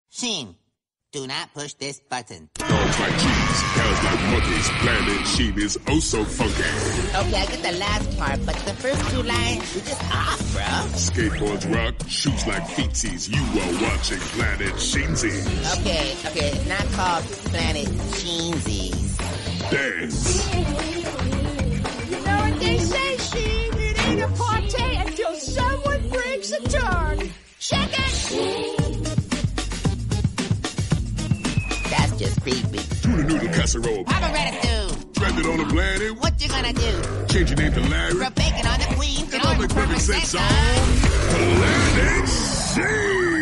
Sheen, do not push this button. Dogs like cheese, cows like monkeys. Planet Sheen is oh so funky. Okay, I get the last part, but the first two lines were just off, bro. Skateboards rock, shoes like feetsies. You are watching Planet Sheensies. Okay, it's not called Planet Sheensies. Dance. You know what they say, Sheen? It ain't a par-tay until someone breaks a turn. Check it! That's just creepy. Tuna noodle casserole. Pomegranate. Stranded on a planet. What you gonna do? Change your name to Larry. We're baking on the queen. It all make perfect sense on Planet Sheen.